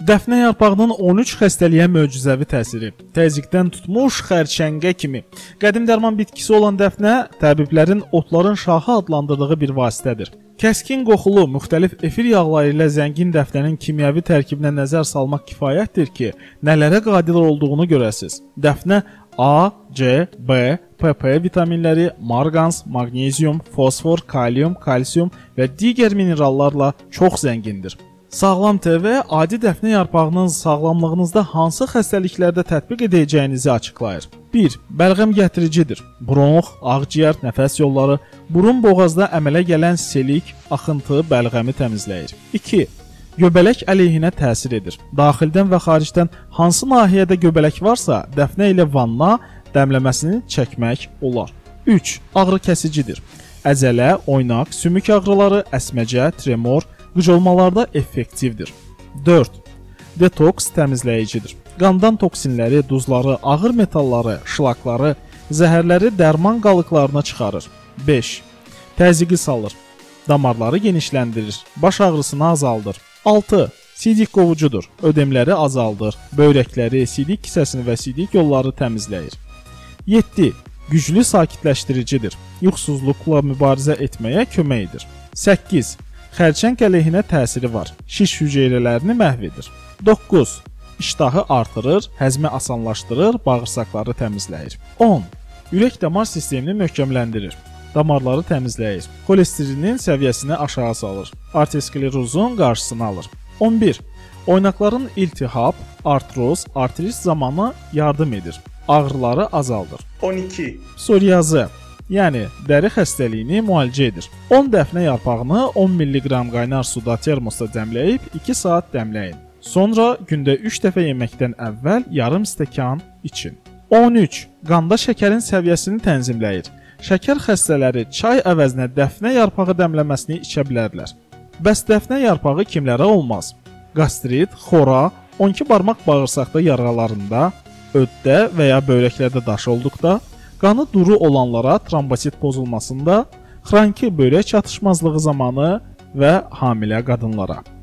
Dəfnə yarpağının 13 xəstəliyə möcüzəvi təsiri. Təzyiqdən tutmuş xərçəngə kimi. Qədim dərman bitkisi olan dəfnə təbiblərin otların şahı adlandırdığı bir vasitədir. Kəskin qoxulu, müxtəlif efir yağları ilə zəngin dəfnənin kimyəvi tərkibinə nəzər salmaq kifayətdir ki, nələrə qadir olduğunu görəsiz. Dəfnə A, C, B, PP vitaminləri, marqans, maqnezium, fosfor, kalium, kalsium və digər minerallarla çox zəngindir. Sağlam TV adi dəfnə yarpağının sağlamlığınızda hansı xəstəliklərdə tətbiq edəcəyinizi açıqlayır. 1. Bəlğəm gətiricidir. Bronx, ağciyər, nəfəs yolları, burun boğazda əmələ gələn selik, axıntı, bəlğəmi təmizləyir. 2. Göbələk əleyhinə təsir edir. Daxildən və xaricdən hansı nahiyədə göbələk varsa, dəfnə ilə vanna dəmləməsini çəkmək olar. 3. Ağrı kəsicidir. Əzələ, oynaq, sümük ağrıları, əsməcə, tremor, qıcolmalarda effektivdir. 4. Detoks təmizləyicidir. Qandan toksinləri, duzları, ağır metalları, şlakları, zəhərləri dərman qalıqlarına çıxarır. 5. Təzyiqi salır. Damarları genişləndirir. Baş ağrısını azaldır. 6. Sidik qovucudur. Ödemləri azaldır. Böyrəkləri, sidik kisəsini və sidik yolları təmizləyir. 7. Güclü sakitləşdiricidir. Yuxusuzluqla mübarizə etməyə kömək edir. 8. Xərçəng əleyhinə təsiri var. Şiş hüceyrələrini məhv edir. 9. İştahı artırır, həzmi asanlaşdırır, bağırsaqları təmizləyir. 10. Ürək-damar sistemini möhkəmləndirir. Damarları təmizləyir. Xolesterinin səviyyəsini aşağı salır. Arteriosklerozun qarşısını alır. 11. Oynaqların iltihab, artroz, artrit zamanı yardım edir. Ağrıları azaldır. 12. Psoriazı, yəni dəri xəstəliyini müalicə edir. 10 dəfnə yarpağını 10 mg qaynar suda termosda dəmləyib 2 saat dəmləyin. Sonra gündə 3 dəfə yeməkdən əvvəl yarım stəkan için. 13. Qanda şəkərin səviyyəsini tənzimləyir. Şəkər xəstələri çay əvəzinə dəfnə yarpağı dəmləməsini içə bilərlər. Bəs dəfnə yarpağı kimlərə olmaz? Qastrit, xora, 12 barmaq bağırsaqda yaralarında, öddə və ya böyrəklərdə daş olduqda, qanı duru olanlara trombosit pozulmasında, xroniki böyrək çatışmazlığı zamanı və hamilə qadınlara.